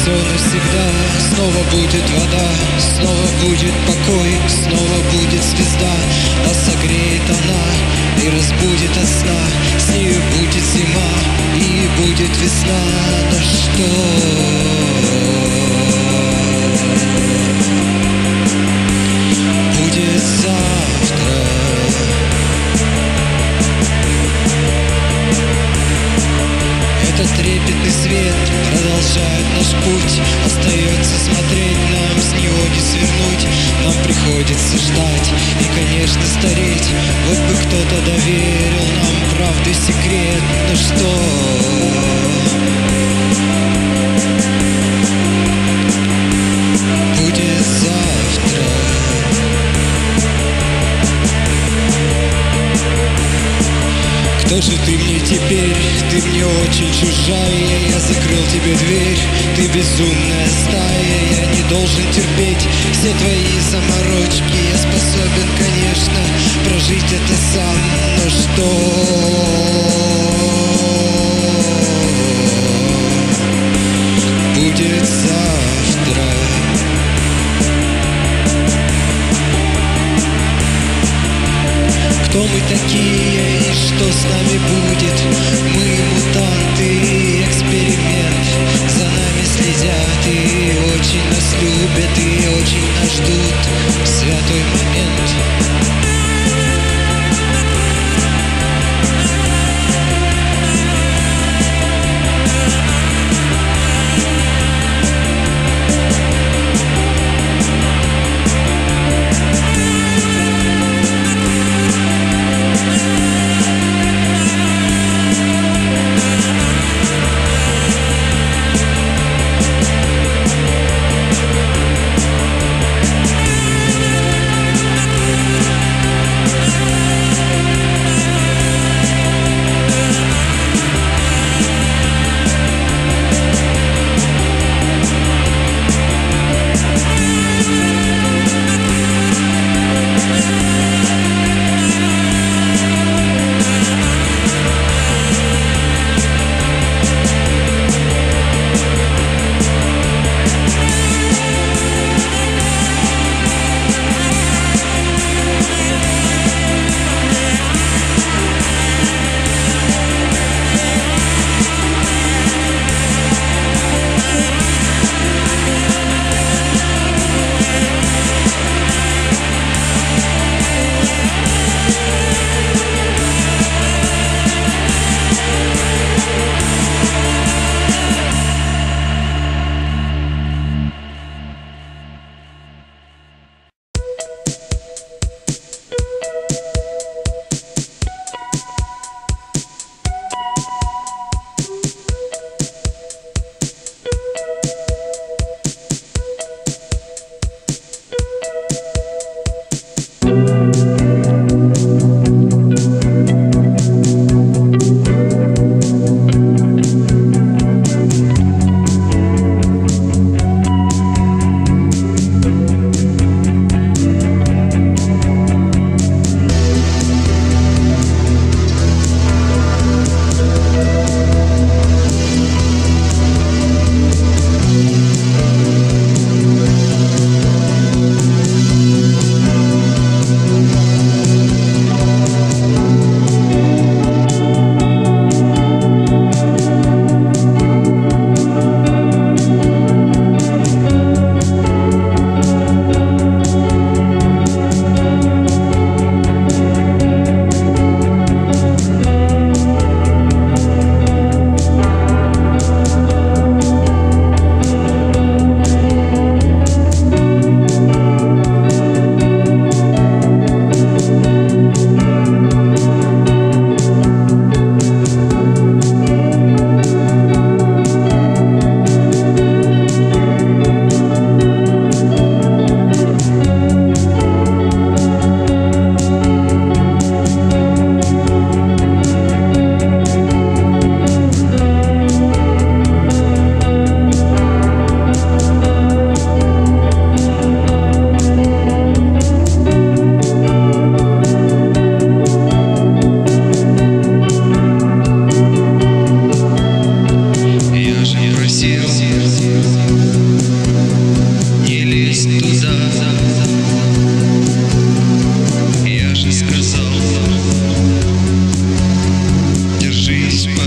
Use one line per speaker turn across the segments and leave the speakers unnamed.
все навсегда. Снова будет вода, снова будет покой, снова будет звезда. Нас согреет она и разбудит от сна. С нею будет зима и будет весна. Да что? Будет завтра. Этот трепетный свет продолжает наш путь. Остается смотреть, нам с него не свернуть. Нам приходится ждать и, конечно, стареть. Вот бы кто-то доверил нам правду и секрет. Ну что? Будет завтра. Кто же ты мне теперь? Ты мне очень чужая. Я закрыл тебе дверь, ты безумная стая. Я не должен терпеть все твои заморочки. Я способен, конечно, прожить это сам. Но что? Будет завтра. Кто мы такие и что с нами будет? Мы мутанты, эксперимент. За нами следят и очень нас любят, и очень нас ждут в святой момент.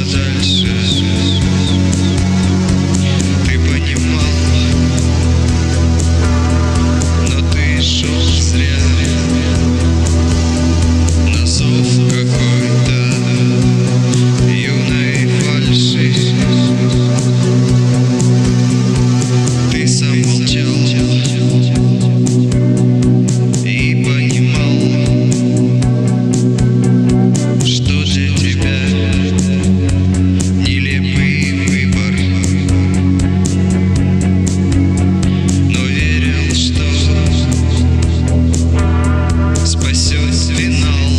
дальше. Ты понимал, но ты шел зря на зов какой-то юной фальши. Ты сам молчал и понимал, что для тебя нелепый выбор, но верил, что спасет финал.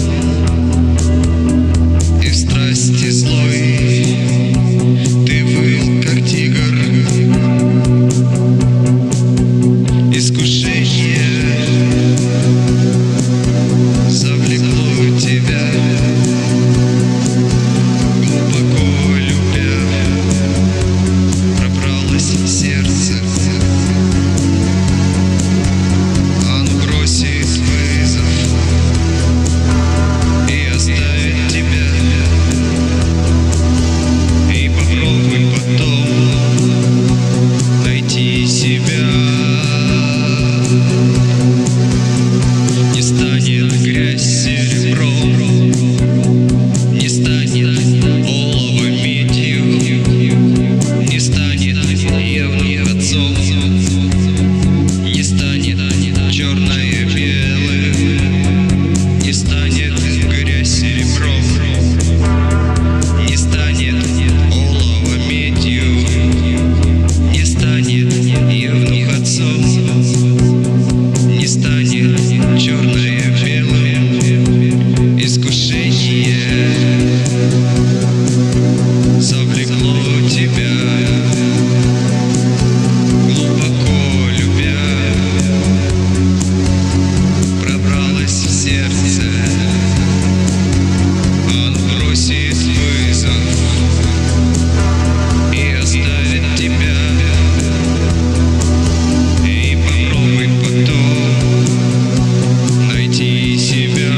И в страсти злой ты выл, как тигр. Искушение завлекло тебя, глубоко любя, пробралось в сердце. Оно бросит вызов и оставит тебя. И попробуй потом найти себя. Не станет грязь серебром, не станет олово медью, не станет евнух отцом, не станет черное белым, не станет грязь серебром, не станет олово медью, не станет евнух отцом, не станет черное белым. Искушение завлекло тебя, глубоко любя, пробралось в сердце. Он бросит вызов и оставит тебя. И попробуй потом найти себя.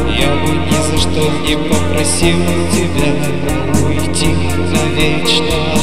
не попросил тебя уйти навечно.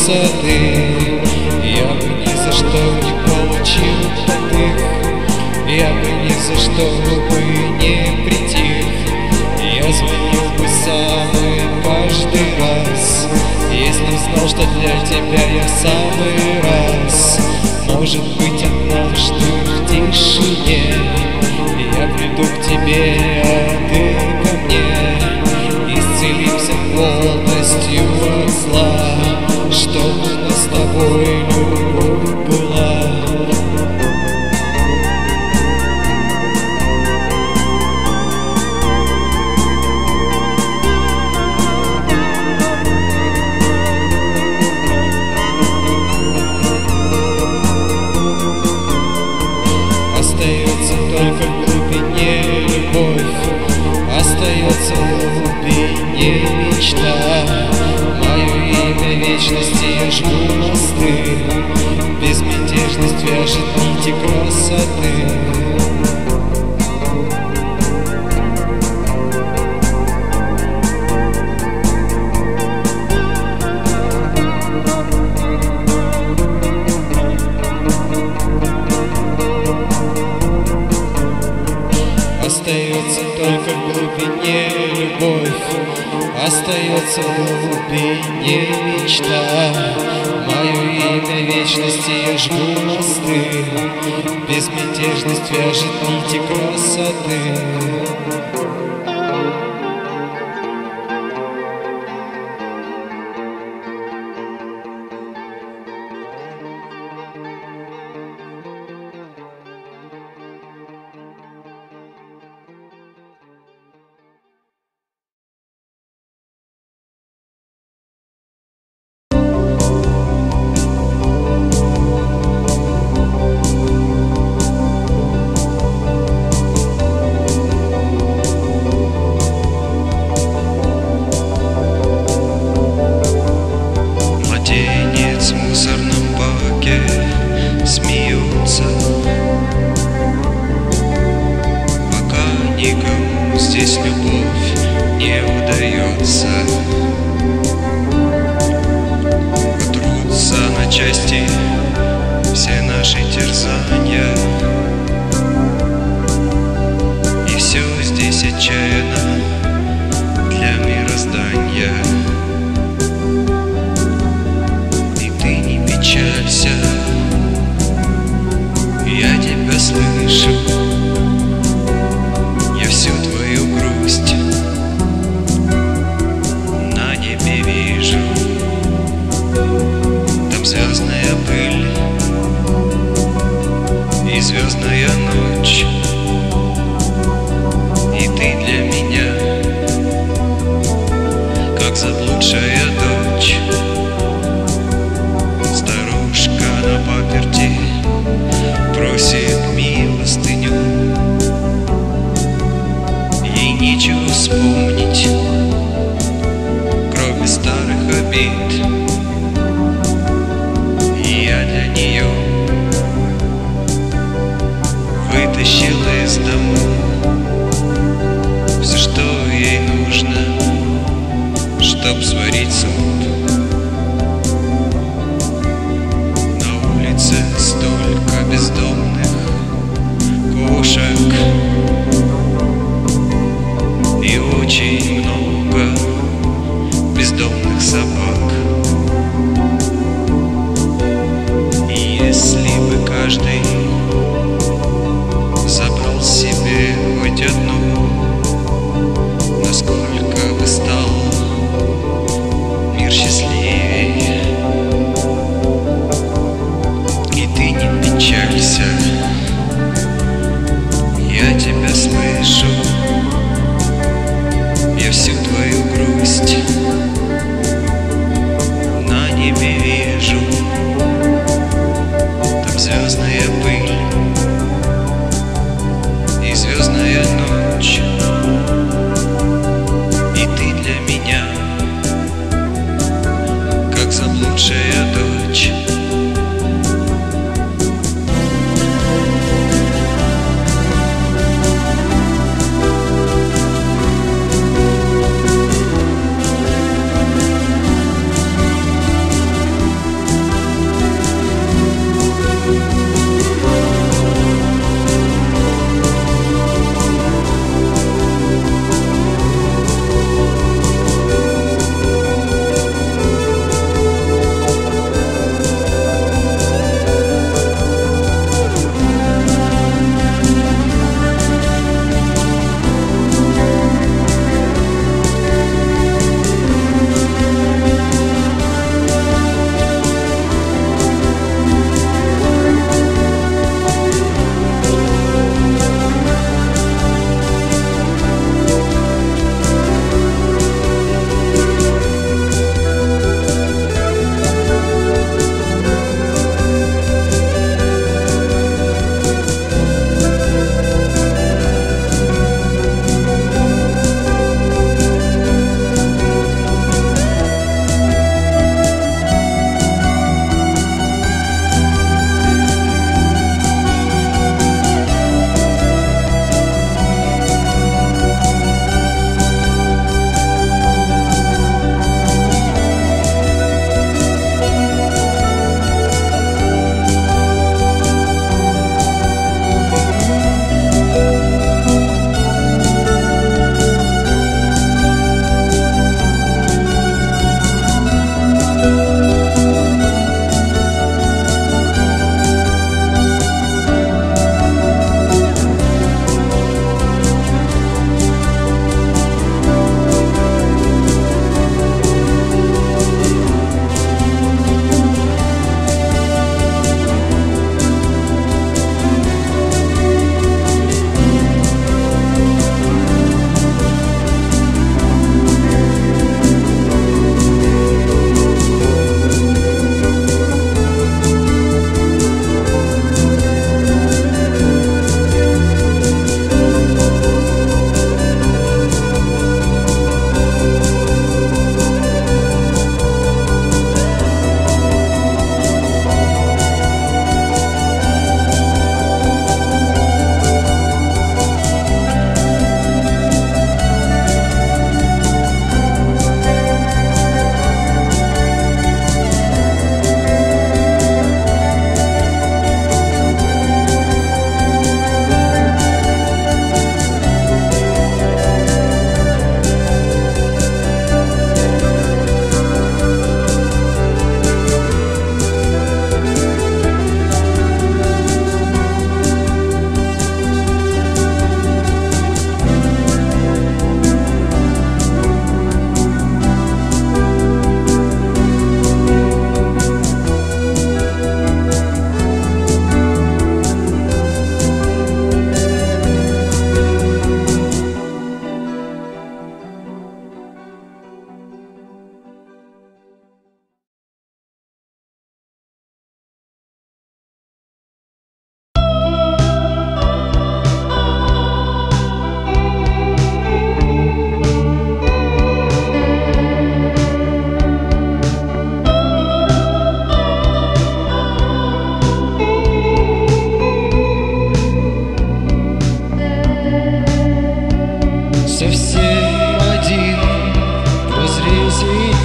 красоты. Я бы ни за что не получил подых, я бы ни за что бы не притих. Я звонил бы сам и каждый раз, если б знал, что для тебя я в самый раз. Может быть, однажды в тишине я приду к тебе, а ты ко мне. Исцелимся полностью от зла, чтобы у нас с тобой любовь была. Остается только в глубине любовь, остается в глубине мечта. Мое имя вечности, я жгу мосты, безмятежность вяжет нити красоты. Остается только в глубине любовь, остается в глубине мечта. Мое имя вечности, я жгу мосты, безмятежность вяжет нити красоты. Здесь любовь не удается, рвутся на части все наши терзания, и все здесь отчаянно для мироздания. И ты не печалься, я тебя слышу. Я всю твою грусть на небе вижу. Там звездная пыль и звездная ночь, и ты для меня как заблудшая дочь. Старушка на паперти просит милостыню, нечего вспомнить, кроме старых обид. И я для нее вытащил из дому все, что ей нужно, чтоб сварить суп. На улице столько бездомных кошек и очень много бездомных собак. И если бы каждый забрал себе хоть одну, насколько бы стал мир счастливее. И ты не печалься, я тебя слышу. Я всю твою грусть на небе вижу. Там звездная пыль и звездная ночь, и ты для меня как заблудшая дочь.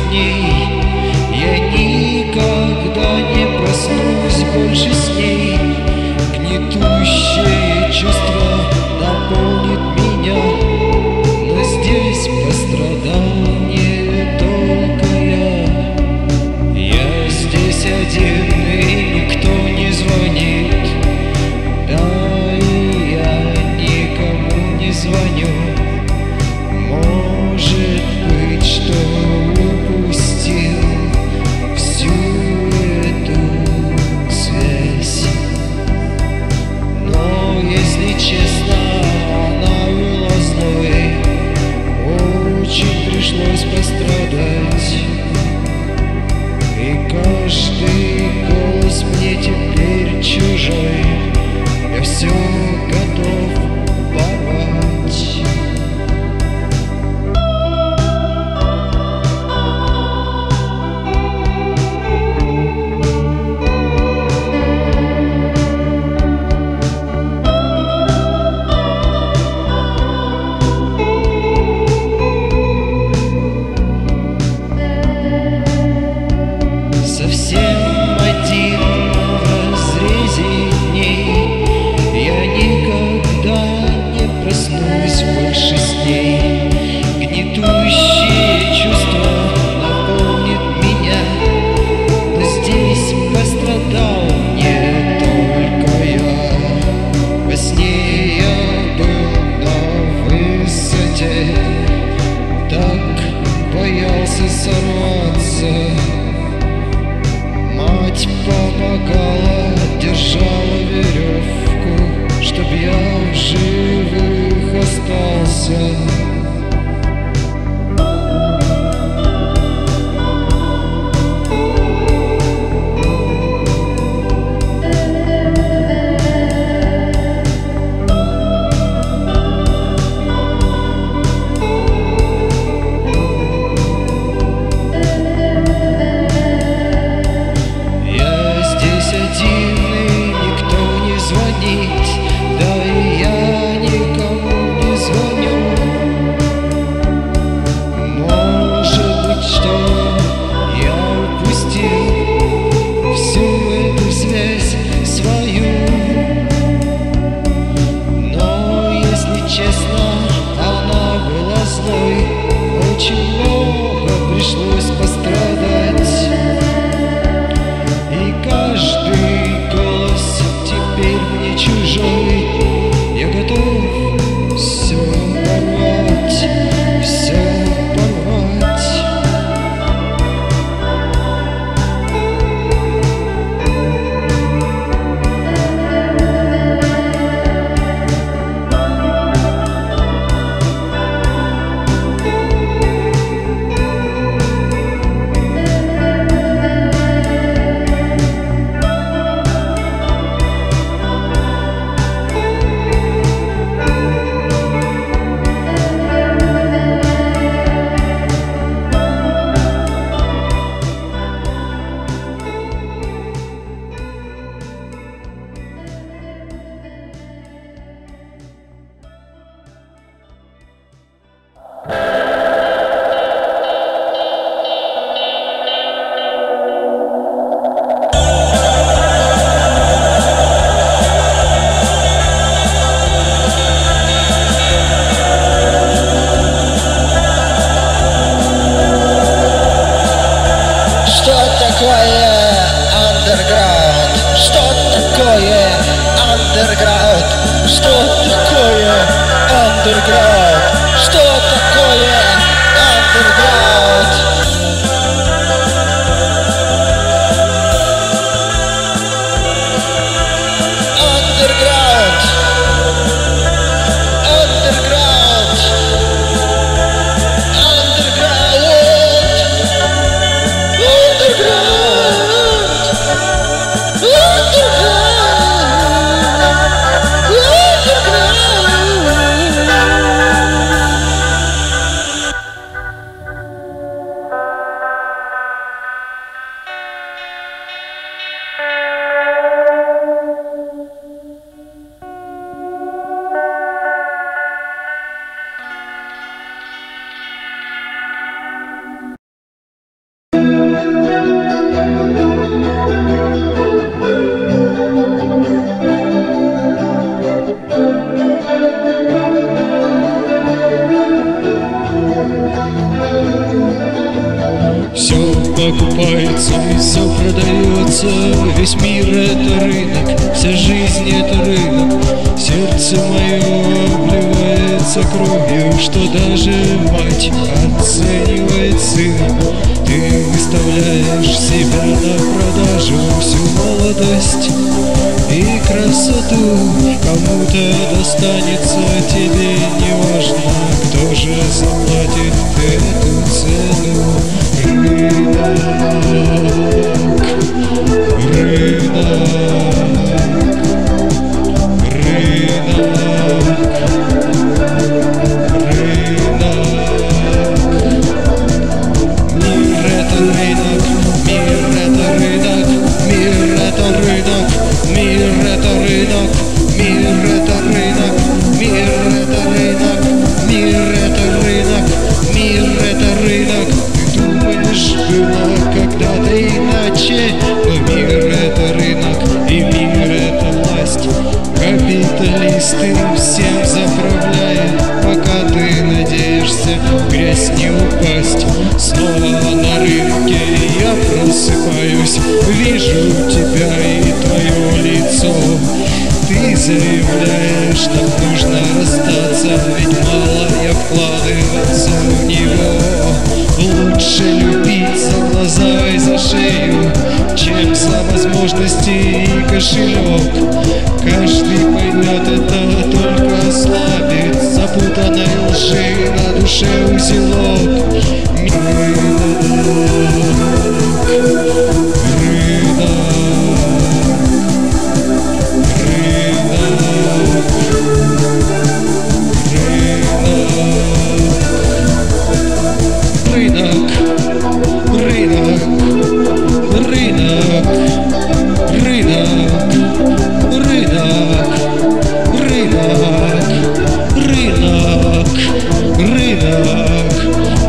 дней. Я никогда не проснусь больше с ней. Гнетущее чувство наполнит меня, но здесь пострадал не только я. Я здесь один, и никто не звонит. Да, и я никому не звоню. Может быть, что упустил всю эту связь. Но если честно, она была злой. Очень пришлось пострадать. И каждый голос мне теперь чужой. Я все готов порвать. Совсем один в разрезе дней. Я никогда не проснусь больше с ней. Гнетущее чувство наполнит меня, но здесь пострадал не только я. Во сне я был на высоте, так боялся сорваться. Мать помогала, держала веревку, чтоб я в живых остался. Да, и я никому не звоню. Может быть, что я упустил всю эту связь свою. Но, если честно, она была злой. Очень много пришлось пострадать. И каждый голос теперь мне чужой. Я готов все порвать, все порвать. Что такое андерграунд? Что такое андерграунд? Что такое андерграунд? Что такое андерграунд? Андерграунд. Андерграунд. Underground. Все покупается и все продается. Весь мир — это рынок, вся жизнь — это рынок. Сердце мое обливается кровью, что даже мать оценивает сына. Ты выставляешь себя на продажу, всю молодость и красоту. Кому-то достанется, тебе не важно, кто же заплатит эту цену. Рынок, но мир — это рынок, и мир — это власть. Капиталисты всем заправляют, пока ты надеешься в грязь не упасть. Снова на рынке я просыпаюсь, вижу тебя и твое лицо. Ты заявляешь, нам нужно расстаться, ведь мало я вкладываться в него. Лучше любить за глаза и за шею, чем за возможности и кошелек. Каждый поймет, это только ослабит запутанной лжи на душе узелок. Рынок,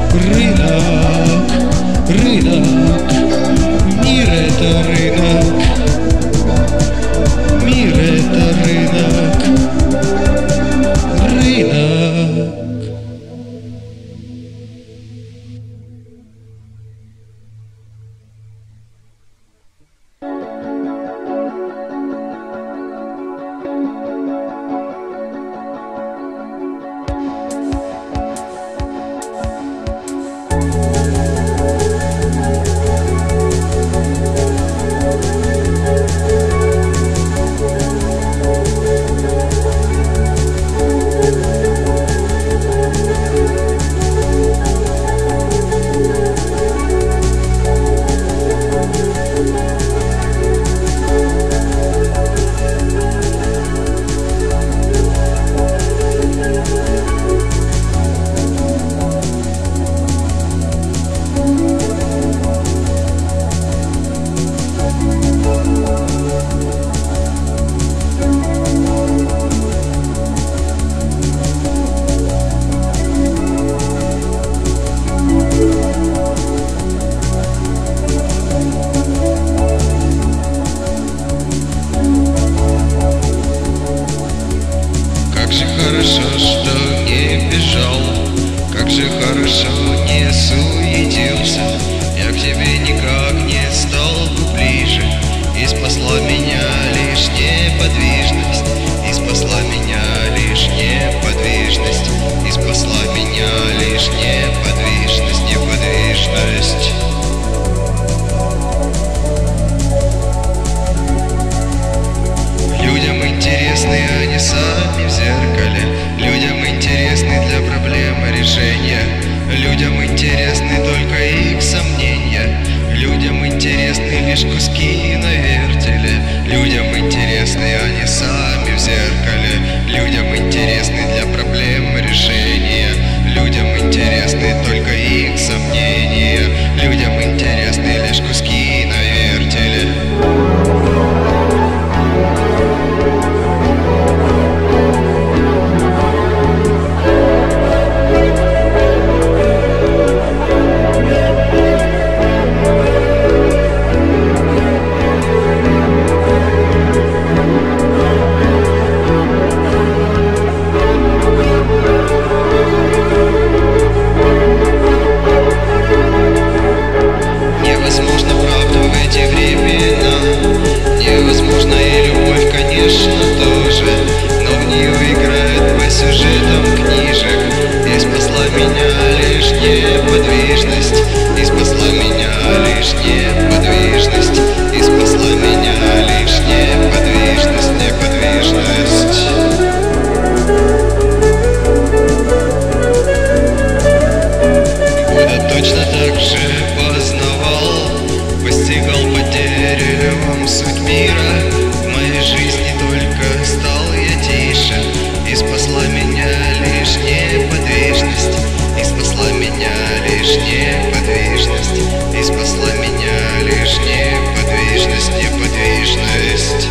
этом суть мира. В моей жизни только стал я тише, и спасла меня лишь неподвижность, и спасла меня лишь неподвижность, и спасла меня лишь неподвижность, неподвижность.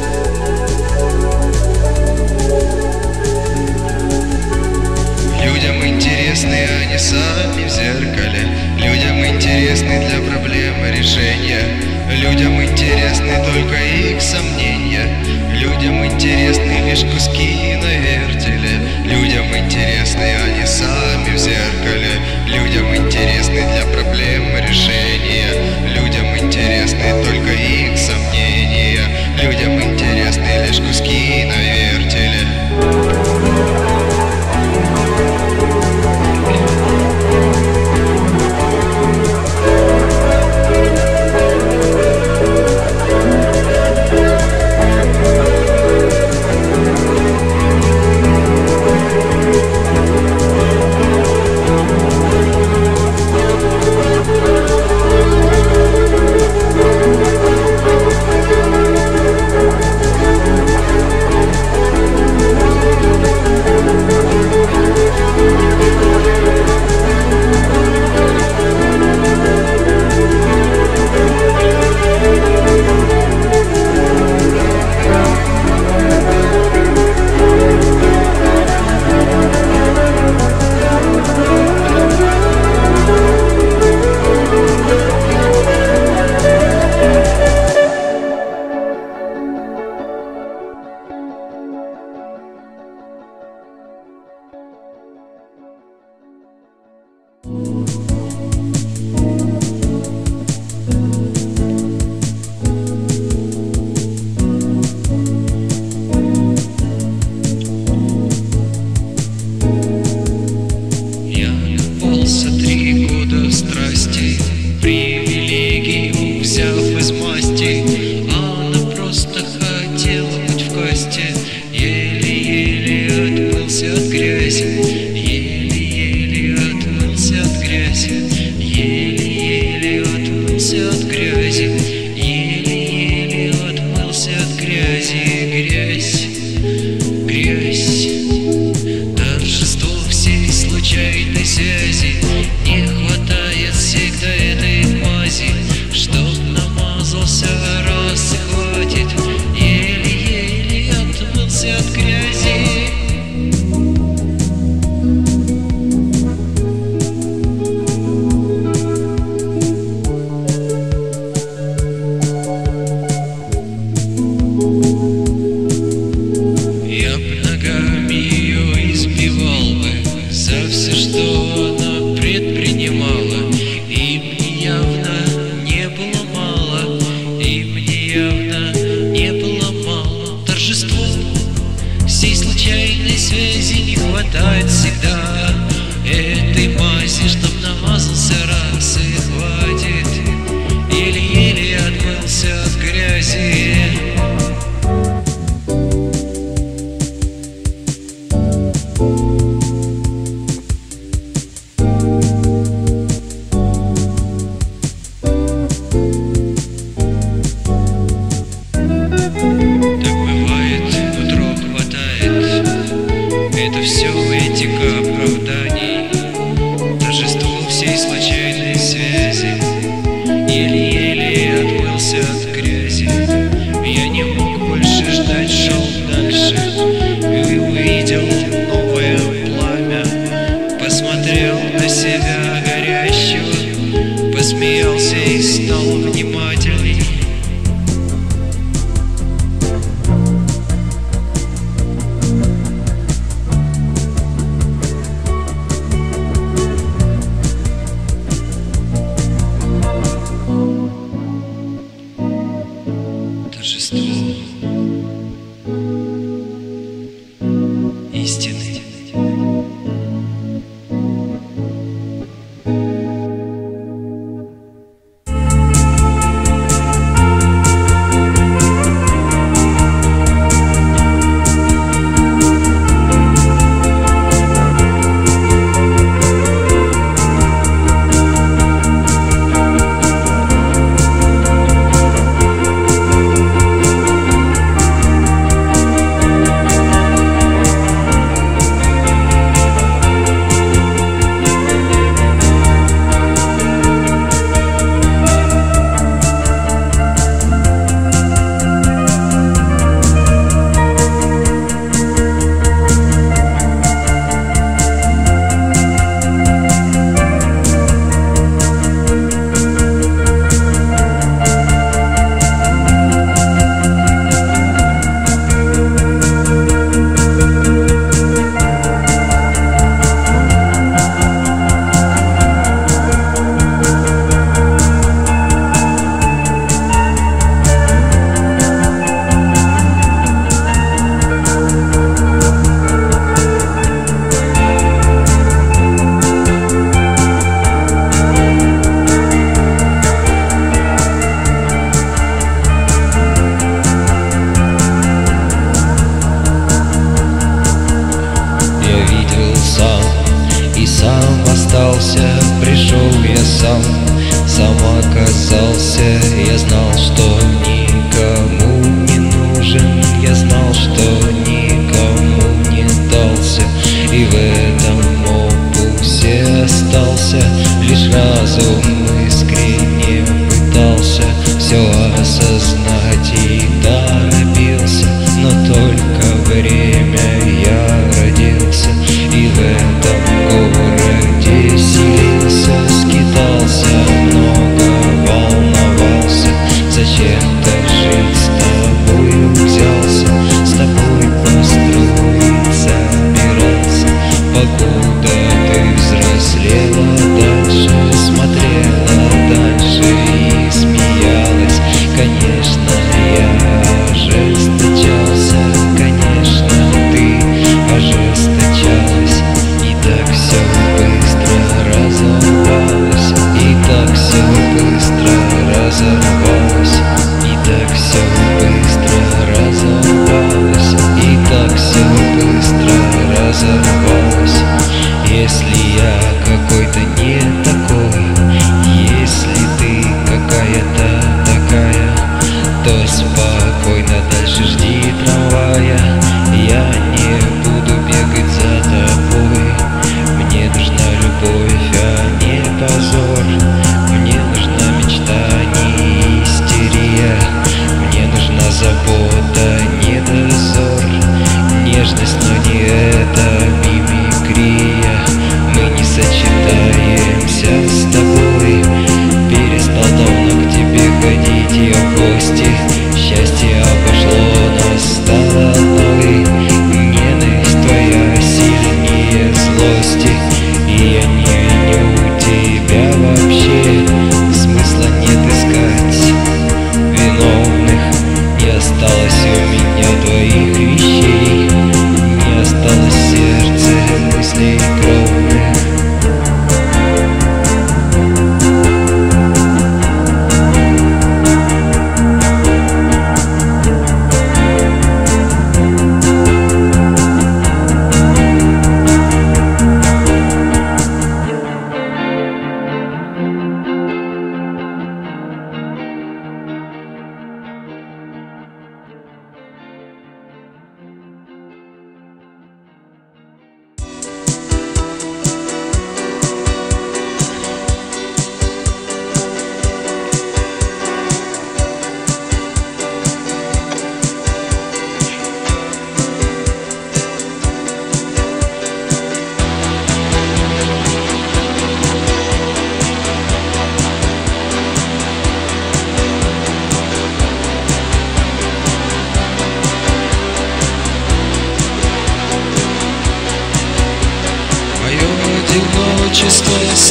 Людям интересны они сами в зеркале, людям интересны для проблемы решения, людям интересны только их сомнения, людям интересны лишь куски на вертеле, людям интересны они сами в зеркале, людям интересны для проблемы решения, людям интересны только их сомнения, людям интересны лишь куски на вертеле.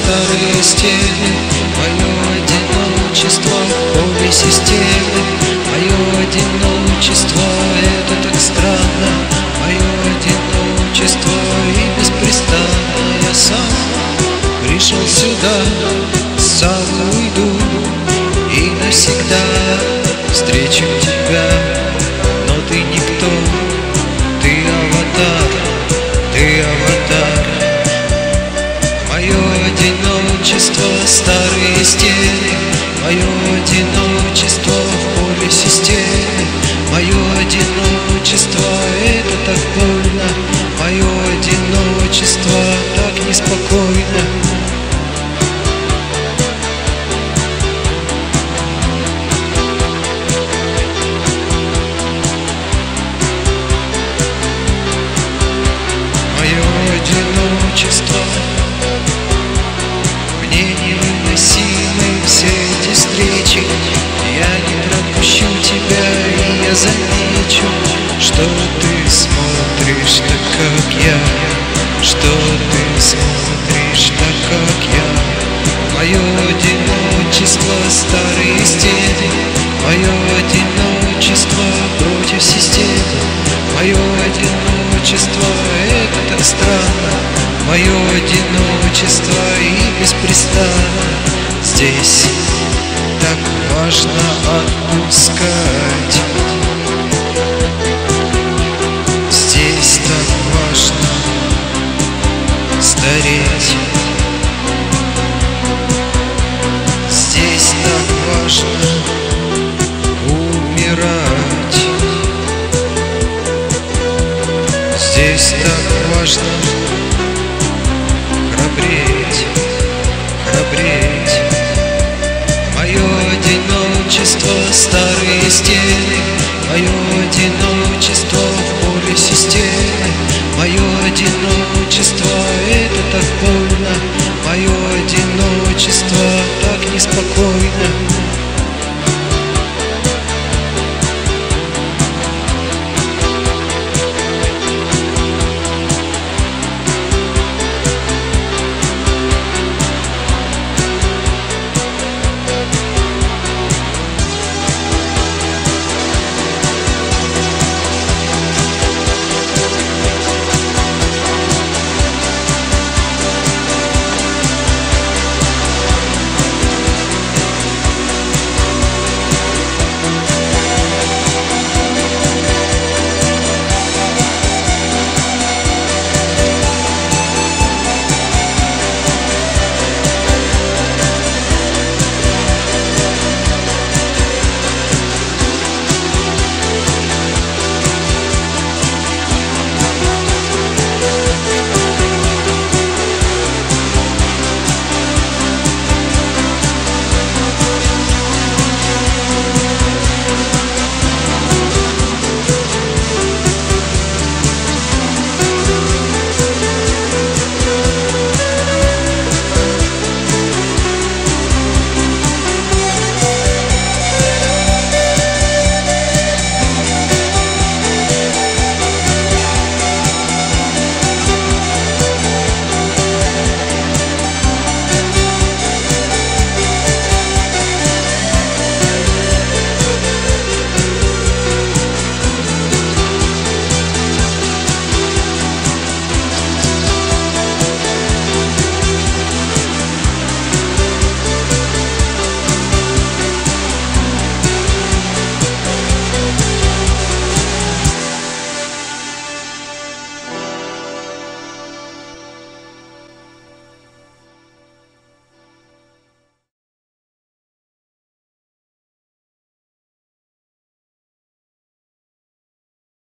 старые стены, мое одиночество в поле системы, мое одиночество, это так странно, мое одиночество и беспрестанно. Я сам пришел сюда, сам уйду и навсегда встречу тебя, но ты никто, ты аватар, ты аватар. Мое одиночество, старые стены, мое одиночество в поле системы, мое одиночество, это так больно, мое одиночество так неспокойно. Одиночество, мне невыносимы все эти встречи. Я не пропущу тебя, и я замечу, что ты смотришь так, как я, что ты смотришь так, как я. Мое одиночество, старые стены, мое одиночество против системы, мое одиночество, это так странно, мое одиночество и беспрестанно. Здесь так важно отпускать, здесь так важно стареть, здесь так важно умирать, здесь так важно храбреть, храбреть. Мое одиночество, старый